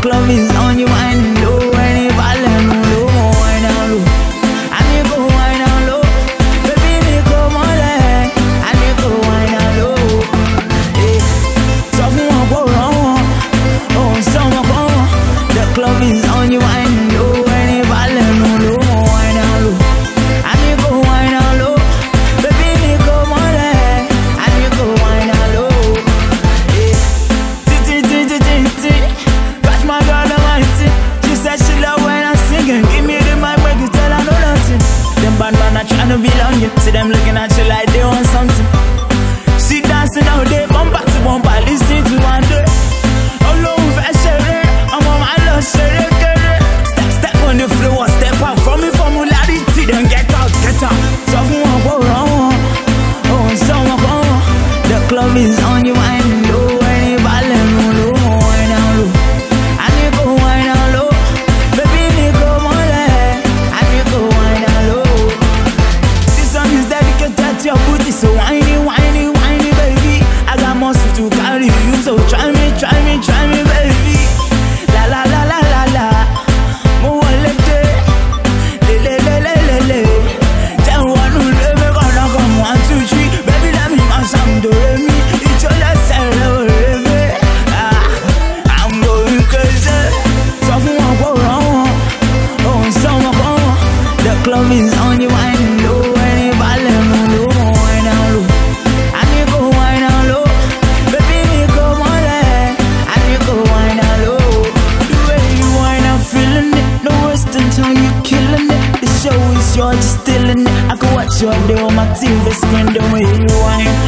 club is on, you wine low. Any ballet, no low, wine down low. And you go wine down low. Baby, me come on there. And you go wine down low. Hey, so for go wrong. Oh, summer come. The club is on, you wine low. Any ballet, no low, wine down low. And you go wine down low. Baby, me come on there. And you go wine down low. Hey, catch my girl on my team. She said she love when I'm singing. Give me the mic, make you tell her no nothing. Them bad man are trying to be on you. See them looking at you like they want something. She dancing all day, bumper to bumper, listening to one day. Alone, fast share, I'm on my love, share. Step on the floor, step out from me formularity. Then get out. So who won't go wrong? Oh, someone come. The club is on you, I know. Any ballet, no low, wine down low. And you go wine down low. Baby, me come on there. And you go wine down low. This song is dedicated to your booty, so whiny, whiny, whiny, baby. I got muscle to carry you, so try me, baby. La la la la la la. Mo wale de, le. Tell one who let me gonna come 1, 2, 3. Baby, let me my sound do me. It's all that celebrate. I'm going crazy. So if you want go wrong, oh, summer come. The club is on you, wine low. Any ballet, no low, wine down low. And you go wine down low. Baby, me come on there. And you go wine down low. The way you wine, I'm feeling it. No wasting time, you killing it. The show is yours, just stealing it. I can watch you all day on my TV screen. The way you wine.